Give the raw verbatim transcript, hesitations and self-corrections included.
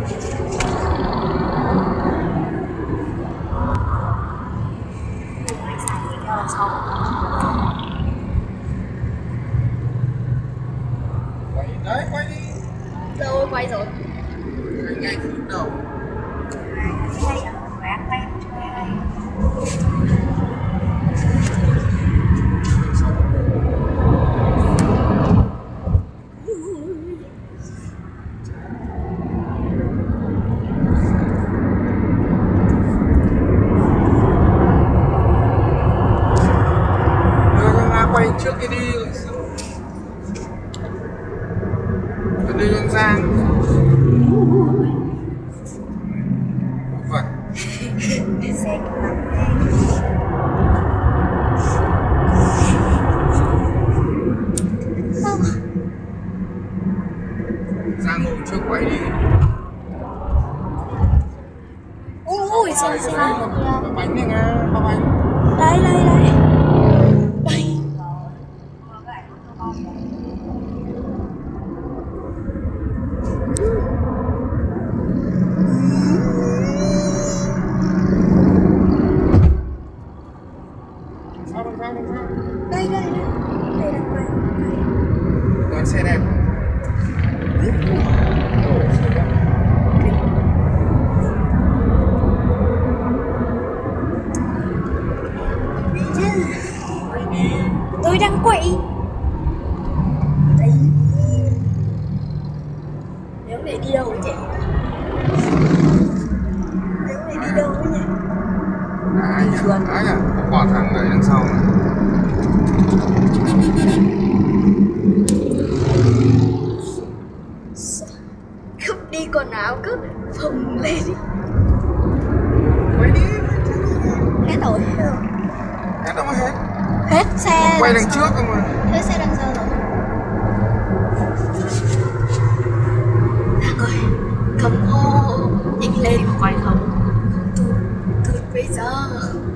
Quay đấy, quay đi. Đâu quay rồi. Quay ngay từ lúc đầu. Đây à, quạt đây. Quay trước kia đi đưa con Giang vật Xe Giang ngồi trước quay đi. ui xe xe bánh này nghe ba bánh đây đây đây đây sao làm sao làm sao đây đây đây đang quay đón xe đẹp. tôi đang quậy đấy. Nếu để đi đâu chị? Nếu để đi đâu nhỉ? Đấy nhỉ, đấy nhỉ, bỏ thằng đấy đằng sau này. Cướp đi quần áo cứ phồng lên đi. Quay đi. Hết rồi, hết rồi. Hết đâu mà hết. Hết xe. Quay đằng trước cơ mà. Hết xe đằng sau rồi. Thằng ơi, cầm hô, nhanh lên quay không? Tụt, tụt bây giờ.